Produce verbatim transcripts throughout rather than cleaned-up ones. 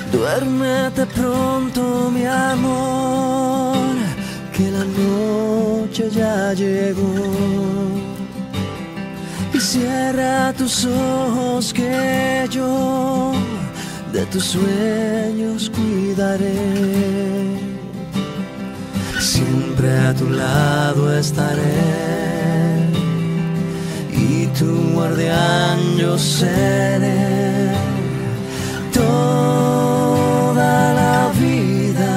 Duérmete pronto, mi amor, que la noche ya llegó. Y cierra tus ojos que yo de tus sueños cuidaré. Siempre a tu lado estaré y tu guardián yo seré toda la vida.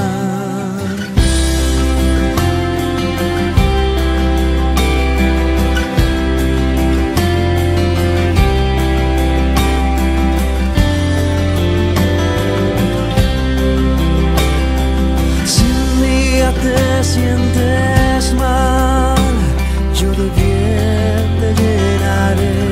Si un día te sientes mal, yo de bien te llenaré.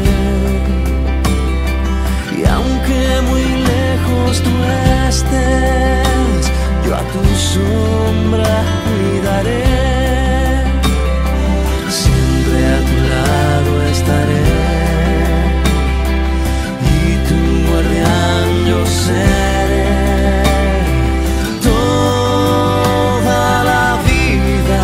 Y aunque muy lejos tú estés, yo a tu sombra cuidaré. Siempre a tu lado estaré y tu guardián yo seré toda la vida.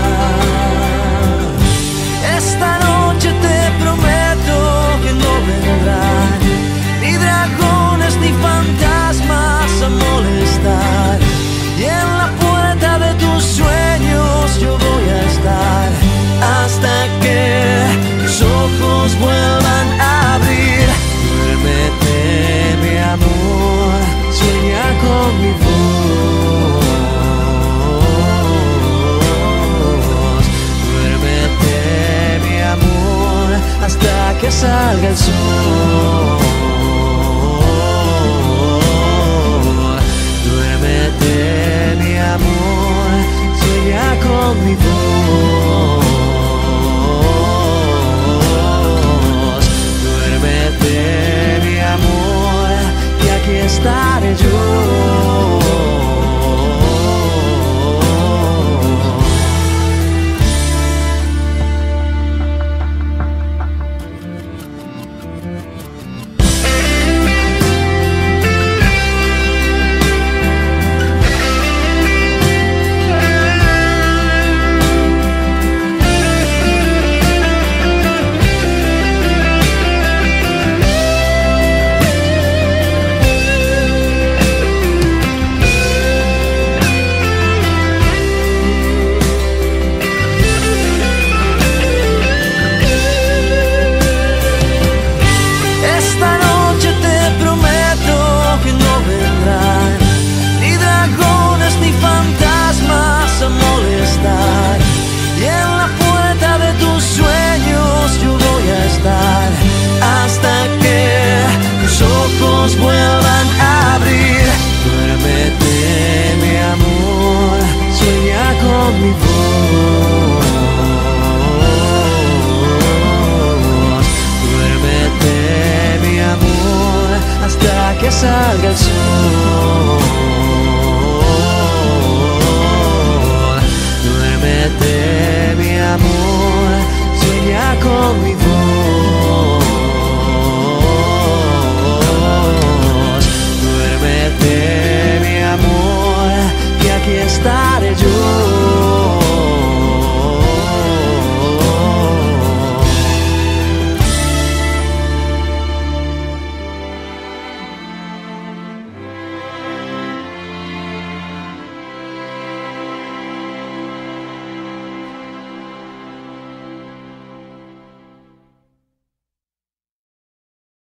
Esta noche te prometo que no vendrán ni dragones ni fantasmas a molestar, y en la puerta de tus sueños yo voy a estar hasta que tus ojos vuelvan a abrir. Duérmete, mi amor, sueña con mi voz. Duérmete, mi amor, hasta que salga el sol. Duérmete, mi amor, sueña con mi voz. Duérmete, mi amor, y aquí estaré yo.